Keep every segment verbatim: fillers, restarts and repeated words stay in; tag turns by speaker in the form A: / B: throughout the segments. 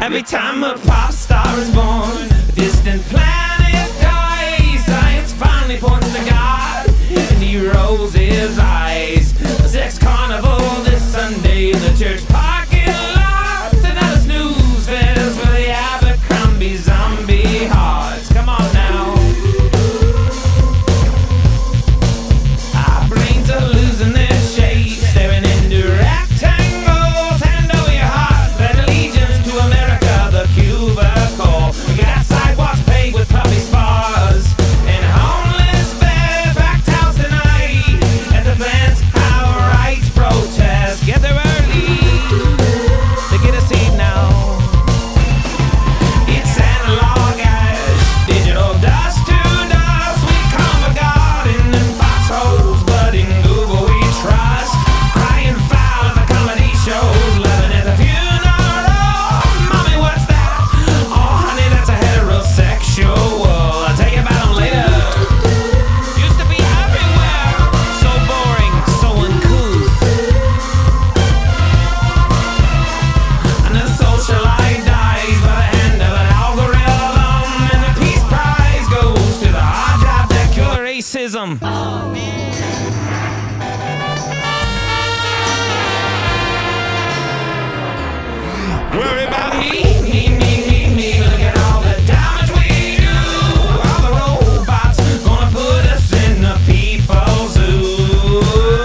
A: Every time a pop star is born, a distant planet dies. Science finally points to God, and he rolls his eyes. A sex carnival this Sunday in the church parking lot. Another snooze fest for the Abercrombie zombie hearts. Come on now. Our brains are losing their shape, staring into rectangles. Hand over your heart, pledge allegiance to America, the cubicle. We got sidewalks paved with puppy spas and homeless beds, packed house tonight at the plants. Our rights protest. Get there early to get a seat now. It's analog ash, digital dust to dust. We come a garden and foxholes, but in Google we trust. Crying foul at the comedy shows, loving at the funeral. Mommy, what's that? Oh, honey, that's a heterosexual. I'll tell you about 'em later. Used to be everywhere, so boring, so uncouth. And the social life dies by the hand of an algorithm, and the peace prize goes to the hard job that cure racism. Worry about me, me, me, me, me. Look at all the damage we do. All the robots gonna put us in the people's zoo.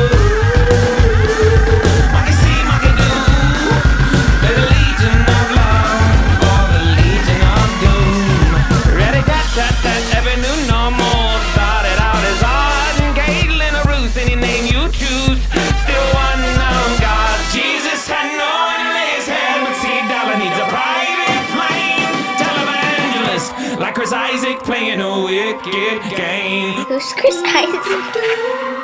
A: Monkey see, monkey do. They're the legion of love or the legion of doom. Ready, that, that, that, every new normal started out as odd and Caitlin or Ruth, any name you choose. Still one known God. Jesus had no one in his head, but see, Dollar needs a private plane. Televangelist like Chris Isaac playing a wicked game.
B: Who's Chris Isaac?